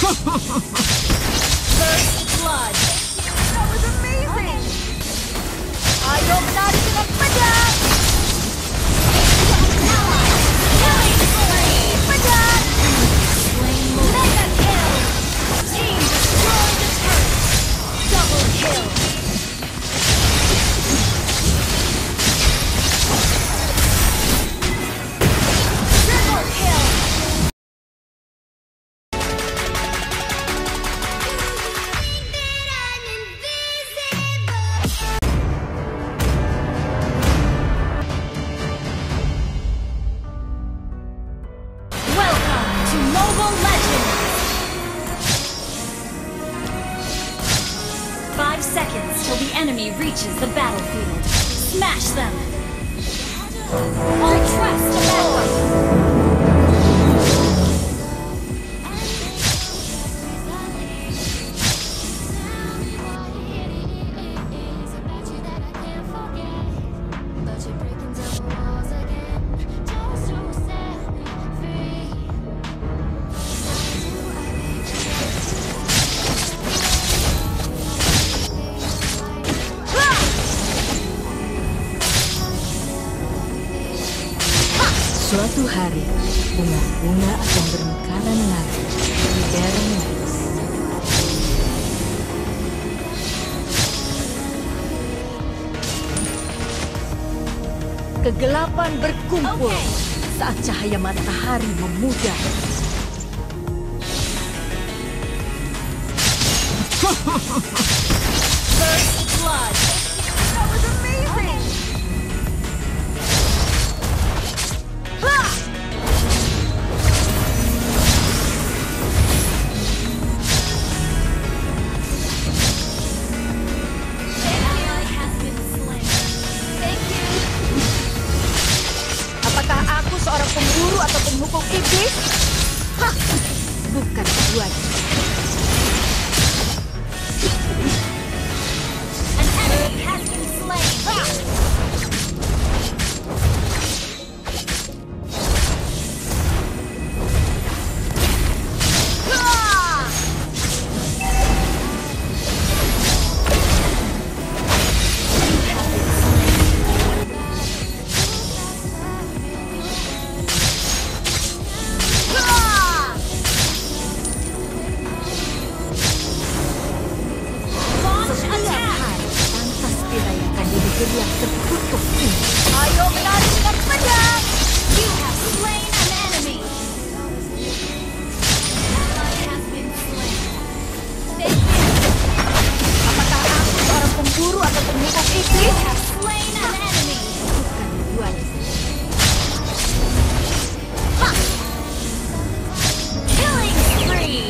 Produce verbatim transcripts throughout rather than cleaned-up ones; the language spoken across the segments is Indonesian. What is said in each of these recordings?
First blood. That was amazing. Ayo menari dengan pedang. Pedang. Mega kill. Team destroy the turret. Double kill. Triple kill. Five seconds till the enemy reaches the battlefield. Smash them! All trust to backup! Suatu hari, bunga-bunga akan bermekaran lagi di lereng Nice. Kegelapan berkumpul okay. Saat cahaya matahari memudar. First blood. That was amazing. Seorang pemburu atau penghukum iblis? Hah, bukan keduanya. An enemy has been slain. Yang terkutuk ini. Ayo menari dengan pedang. You have slain an enemy. Ally has been slain. Apakah aku seorang pemburu atau penghukum iblis? You have slain an enemy. Bukan keduanya. Killing spree.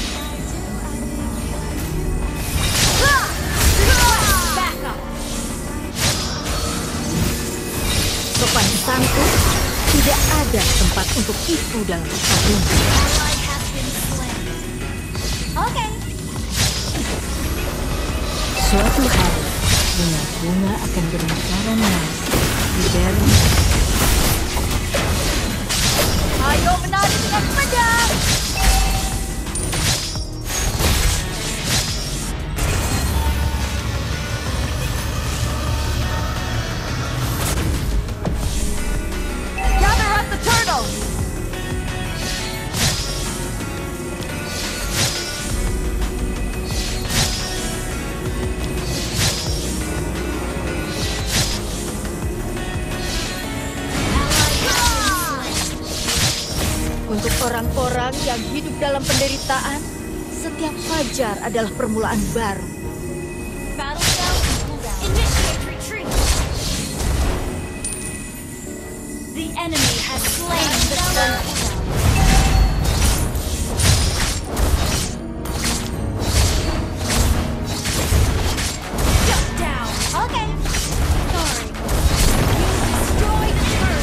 Sopan santun, tidak ada tempat untuk itu dalam pertarungan. Oke. Suatu hari, bunga-bunga akan bermekaran lagi di lereng. Ayo menari dengan pedang. Untuk orang-orang yang hidup dalam penderitaan, setiap fajar adalah permulaan baru. Initiate retreat. The enemy has slain the turret. Shut down. Okay. Sorry. You destroyed the turret.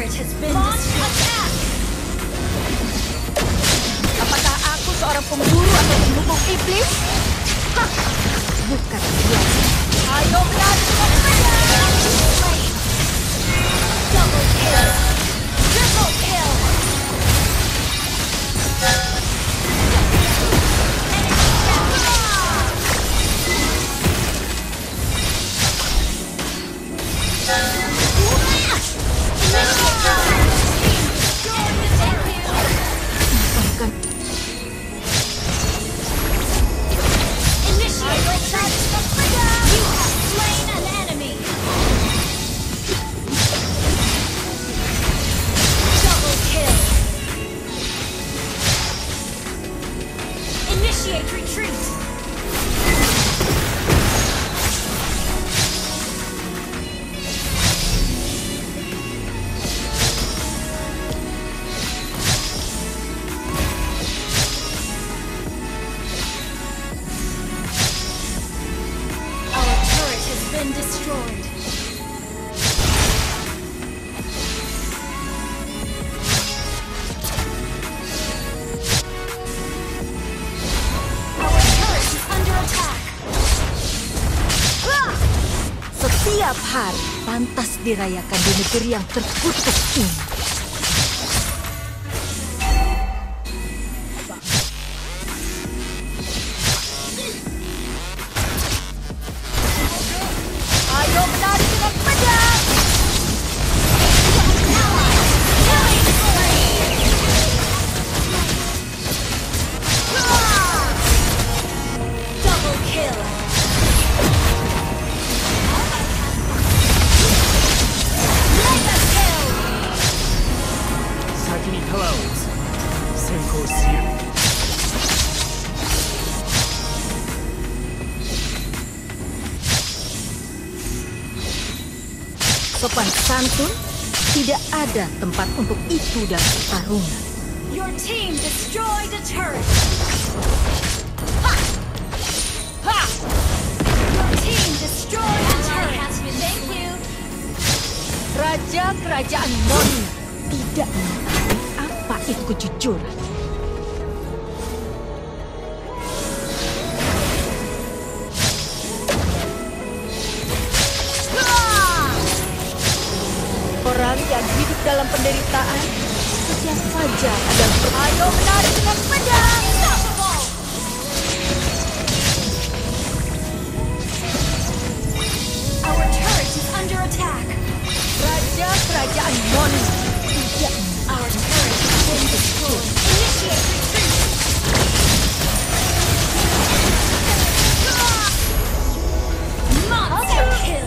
turret has been destroyed. Apakah aku seorang pemburu atau pendukung iblis? Hah, bukan biasa. Ayo berani dengan pedang. Double kill. Triple kill. Destroyed. Our turret is under attack. Setiap hari pantas dirayakan di negeri yang terkutuk ini. Sopan santun, tidak ada tempat untuk itu dalam pertarungan. Your team destroyed a turret. Ha! Ha! Your team destroyed a turret. Thank you. Raja Kerajaan Moria tidak mengetahui apa itu kejujuran. Orang yang hidup dalam penderitaan, setiap fajar adalah ayo menari dengan pedang. Our turret is under attack. Raja Kerajaan Moria tidak. Our turret has been destroyed. Initiate retreat. Monster kill.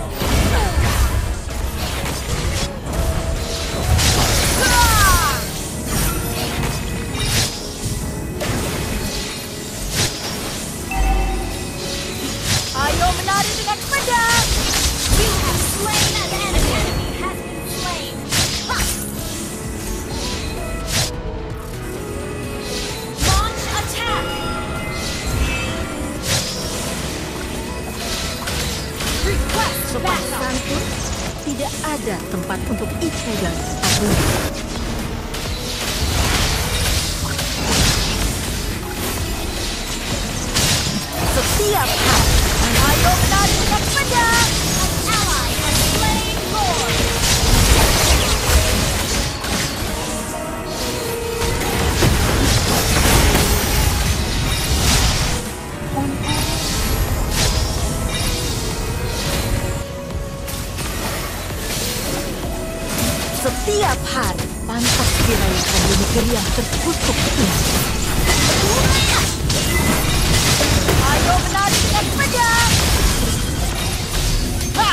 Ayo menari dengan pedang. You have slain an enemy. Enemy has been slain. Ha! Launch attack. Request Sopan backup. santun, tidak ada tempat untuk itu dalam pertarungan. Setiap hari, ayo menari dengan pedang. An ally has slain Lord. Setiap hari pantas dirayakan di negeri yang terkutuk ini. Ayo menari dengan pedang. Ha!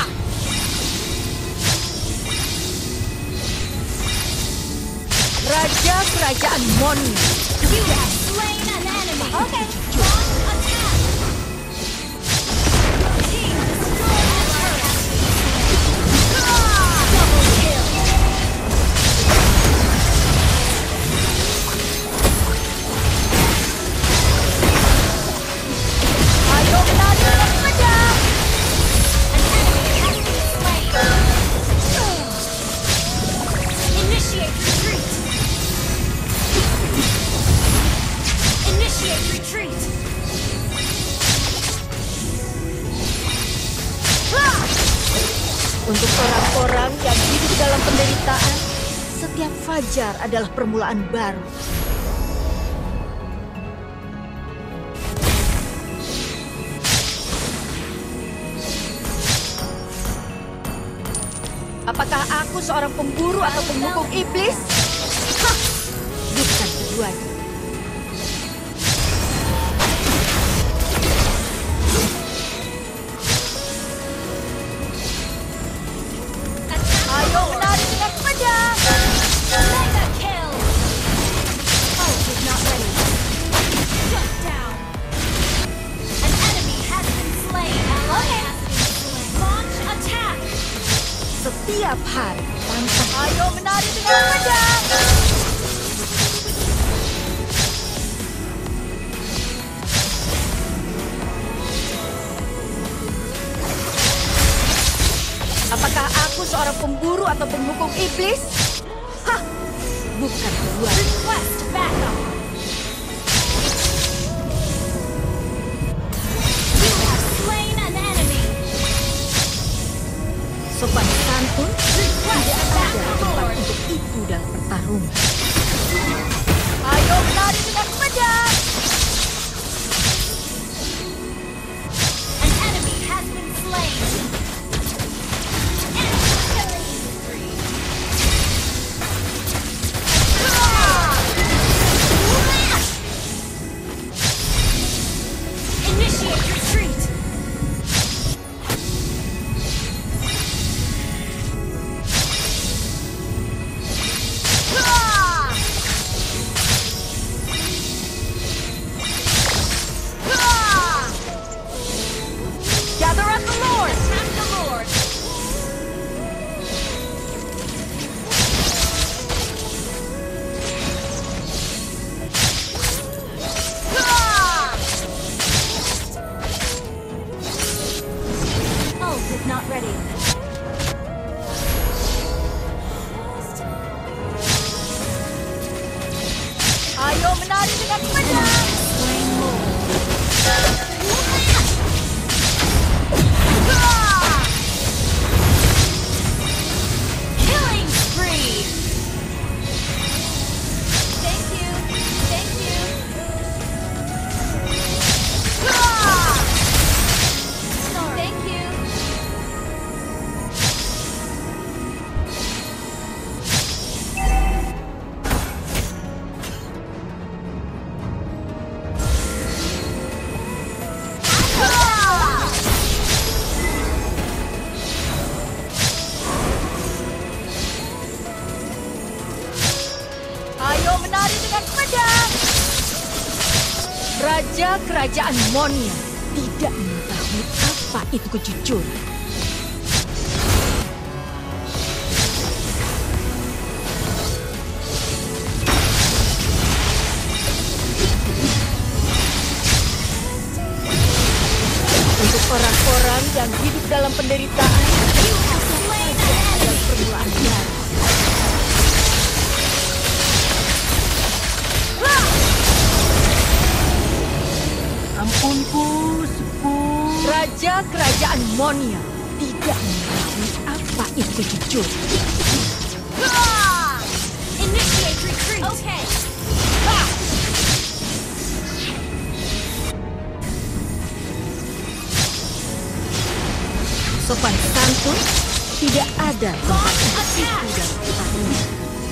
Raja Kerajaan Moria. You have slain an enemy. Okay. Launch attack. Your team destroyed a turret. Double kill. Ayo menari dengan pedang. An enemy has been slain. penderitaan, setiap fajar adalah permulaan baru. Apakah aku seorang pemburu atau pemukul iblis? Hah, bukan keduanya. Ayo menari dengan pedang. Mega kill! Ult is not ready. Shut down. An enemy has been slain. Ally has been slain. Launch attack! Setiap hari tantang. Ayo menari dengan pedang. Apakah aku seorang pemburu atau pemukul iblis? Hah, bukan keduanya. Request backup! You have slain an enemy! Sopan santun Request tidak ada backup! tempat untuk itu dalam pertarungan. Ayo menari dengan pedang. An enemy has been slain! Enemy killing spree! Initiate retreat! Gather at the Lord. Attack the Lord! Ult is not ready. Ayo menari dengan pedang. Slain Lord. Killing spree! Thank you, thank you. Thank you. Ayo menari dengan pedang. Raja Kerajaan Monia tidak mengetahui apa itu kejujuran. Untuk orang-orang yang hidup dalam penderitaan, You have slain an adalah enemy! permulaan baru. Ampunku, sepuh. Raja Kerajaan Monia tidak mengetahui apa itu kejujuran. Initiate retreat! Okay. Sopan santun tidak ada tempat Launch untuk itu attack! dalam pertarungan.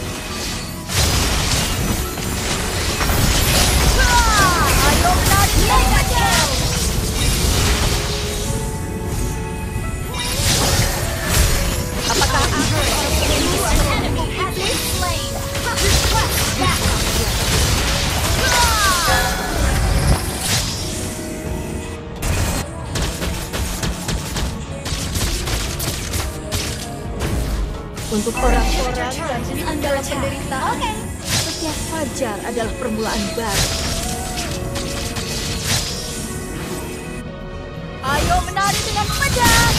Ayo menari dengan Mega pedang. kill! Apakah aku seorang pemburu An atau enemy pemukul has been iblis? slain! Request backup! Untuk orang-orang yang Turret is hidup under dalam attack. penderitaan, Okay. setiap fajar adalah permulaan baru. Ayo menari dengan pedang.